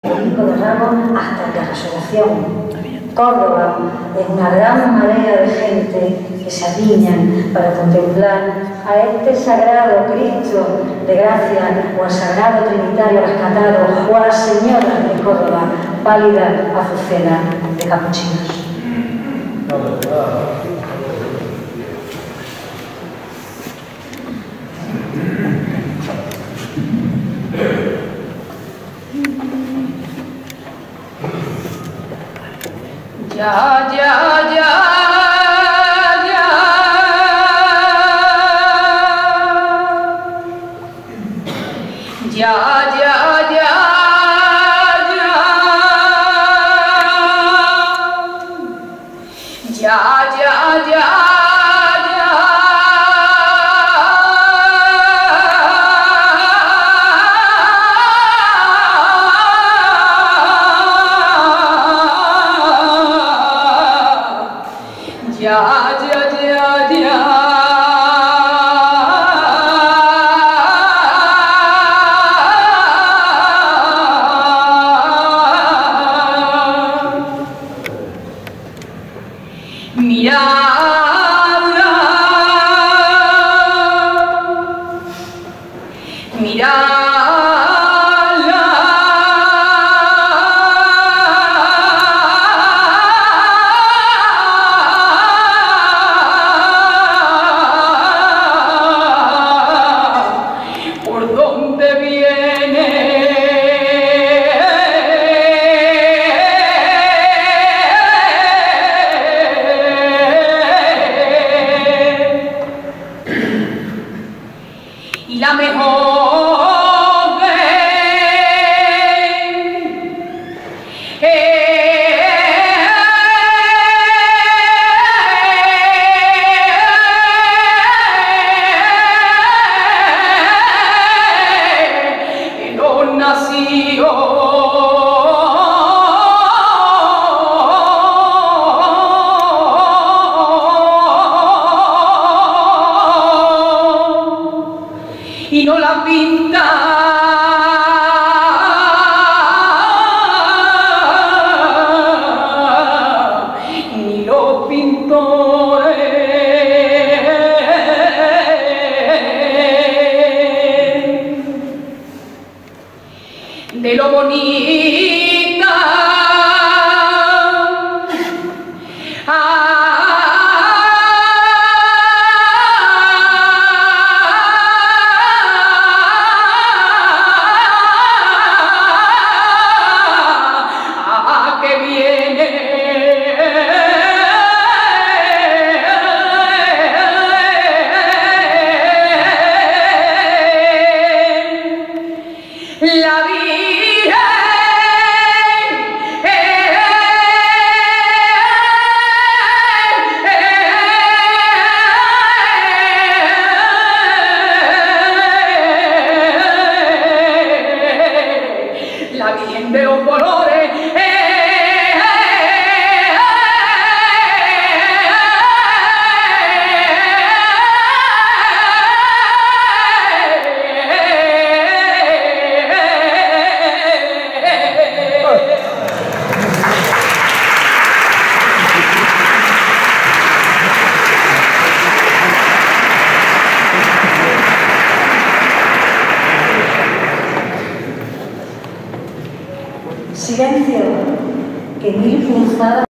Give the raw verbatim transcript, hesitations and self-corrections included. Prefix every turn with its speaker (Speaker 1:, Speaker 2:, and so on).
Speaker 1: Domingo de Ramos hasta la Resurrección. Córdoba es una gran marea de gente que se apiñan para contemplar a este sagrado Cristo de gracia, o al sagrado Trinitario rescatado, o a la Señora de Córdoba, pálida azucena de capuchinos.
Speaker 2: Ya, ya, ya, ya. Ya, ya, ya, ya. Ya, ya, ya. Ya, ya, ya, ya. Miradla, miradla. ¿Por dónde viene? Y la mejor vez no nació. Y no la pinta ni los pintores de lo bonita. La Virgen la Virgen de los colores.
Speaker 1: Silencio, que mil punzadas